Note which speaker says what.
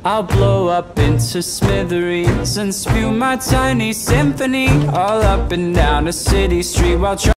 Speaker 1: I'll blow up into smithereens and spew my tiny symphony all up and down a city street while